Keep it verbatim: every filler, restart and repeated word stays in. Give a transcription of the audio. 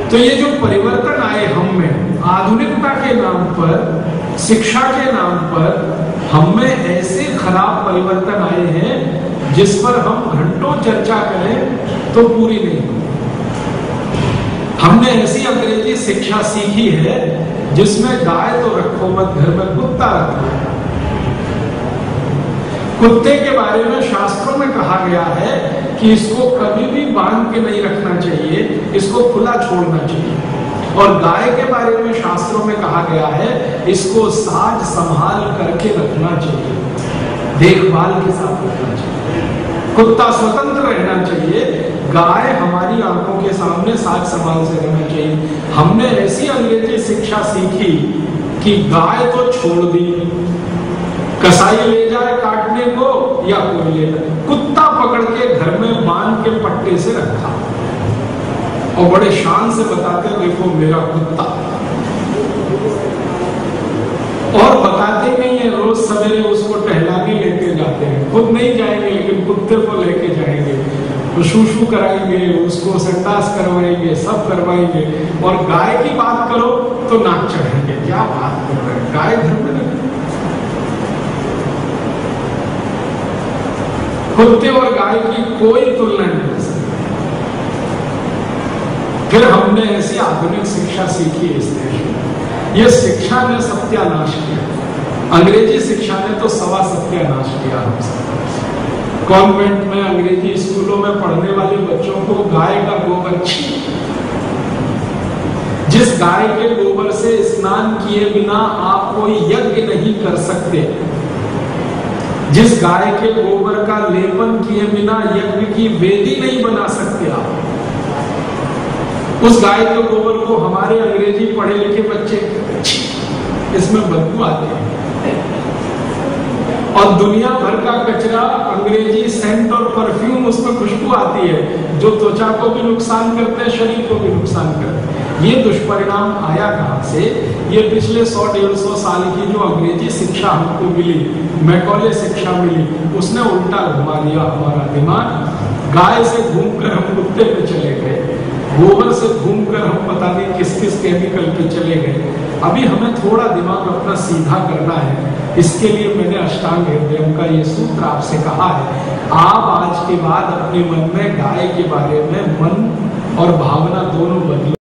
तो ये जो परिवर्तन आए हम में आधुनिकता के नाम पर, शिक्षा के नाम पर, हम में ऐसे खराब परिवर्तन आए हैं जिस पर हम घंटों चर्चा करें तो पूरी नहीं हो। हमने ऐसी अंग्रेजी शिक्षा सीखी है जिसमें गाय तो रखो मत, घर में कुत्ता रखो। कुत्ते के बारे में शास्त्रों में कहा गया है कि इसको कभी भी बांध के नहीं रखना चाहिए, इसको खुला छोड़ना चाहिए। और गाय के बारे में शास्त्रों में कहा गया है इसको साज संभाल करके रखना चाहिए, देखभाल के साथ रखना चाहिए। कुत्ता स्वतंत्र रहना चाहिए, गाय हमारी आंखों के सामने साज संभाल से रहना चाहिए। हमने ऐसी अंग्रेजी शिक्षा सीखी कि गाय तो छोड़ दी, कसाई ले जाए काटने को या कोई ले जाए, कुत्ता पकड़ के घर में बांध के पट्टे से रखा और बड़े शान से बताते देखो मेरा कुत्ता। और बताते नहीं है, रोज सवेरे उसको टहलाने लेके जाते हैं, खुद नहीं जाएंगे लेकिन कुत्ते को लेके जाएंगे, तो शूशू कराएंगे, उसको संडास करवाएंगे, सब करवाएंगे। और गाय की बात करो तो नाक चढ़ाएंगे, क्या बात कर रहे हैं, गाय घर में नहीं। कुत्ते और गाय की कोई तुलना नहीं हो सकती। फिर हमने ऐसी आधुनिक शिक्षा सीखी इस देश में, यह शिक्षा ने सत्यानाश किया, अंग्रेजी शिक्षा ने तो सवा सत्यानाश किया हमसे। कॉन्वेंट में, अंग्रेजी स्कूलों में पढ़ने वाले बच्चों को गाय का गोबर, जिस गाय के गोबर से स्नान किए बिना आप कोई यज्ञ नहीं कर सकते, जिस गाय के गोबर का लेपन किए बिना यज्ञ की वेदी नहीं बना सकते आप, उस गाय के गोबर को हमारे अंग्रेजी पढ़े लिखे बच्चे इसमें बदबू आती है। और दुनिया भर का कचरा, अंग्रेजी सेंट और परफ्यूम, उसमें खुशबू आती है जो त्वचा को भी नुकसान करते हैं, शरीर को भी नुकसान करते हैं। ये दुष्परिणाम आया कहां से? ये पिछले सौ डेढ़ सौ साल की जो अंग्रेजी शिक्षा हमको मिली, मैकॉले शिक्षा मिली, उसने उल्टा घुमा दिया हमारा दिमाग। गाय से घूमकर हम कुत्ते पे चले गए, गोबर से घूमकर हम पता नहीं किस किस केमिकल पे चले गए। अभी हमें थोड़ा दिमाग अपना सीधा करना है, इसके लिए मैंने अष्टांग हृदयम का ये सूत्र आपसे कहा है। आप आज के बाद अपने मन में गाय के बारे में मन और भावना दोनों बदलो।